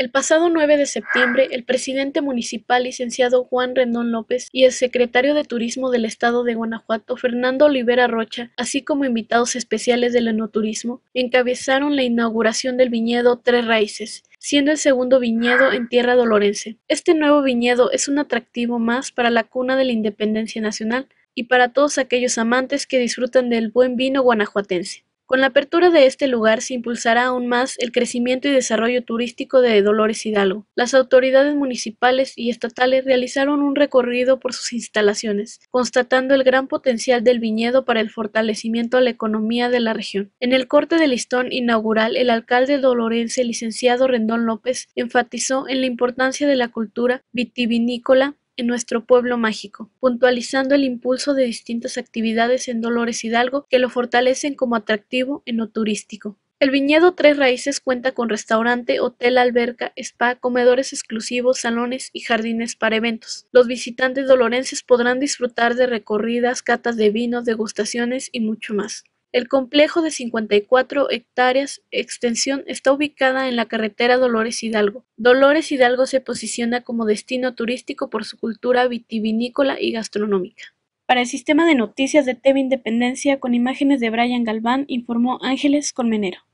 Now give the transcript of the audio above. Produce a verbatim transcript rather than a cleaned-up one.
El pasado nueve de septiembre, el presidente municipal, licenciado Juan Rendón López, y el secretario de Turismo del Estado de Guanajuato, Fernando Olivera Rocha, así como invitados especiales del enoturismo, encabezaron la inauguración del viñedo Tres Raíces, siendo el segundo viñedo en tierra dolorense. Este nuevo viñedo es un atractivo más para la cuna de la independencia nacional y para todos aquellos amantes que disfrutan del buen vino guanajuatense. Con la apertura de este lugar se impulsará aún más el crecimiento y desarrollo turístico de Dolores Hidalgo. Las autoridades municipales y estatales realizaron un recorrido por sus instalaciones, constatando el gran potencial del viñedo para el fortalecimiento de la economía de la región. En el corte de listón inaugural, el alcalde dolorense, licenciado Rendón López, enfatizó en la importancia de la cultura vitivinícola en nuestro pueblo mágico, puntualizando el impulso de distintas actividades en Dolores Hidalgo que lo fortalecen como atractivo enoturístico. El viñedo Tres Raíces cuenta con restaurante, hotel, alberca, spa, comedores exclusivos, salones y jardines para eventos. Los visitantes dolorenses podrán disfrutar de recorridas, catas de vinos, degustaciones y mucho más. El complejo de cincuenta y cuatro hectáreas extensión está ubicada en la carretera Dolores Hidalgo. Dolores Hidalgo se posiciona como destino turístico por su cultura vitivinícola y gastronómica. Para el sistema de noticias de T V Independencia, con imágenes de Brian Galván, informó Ángeles Colmenero.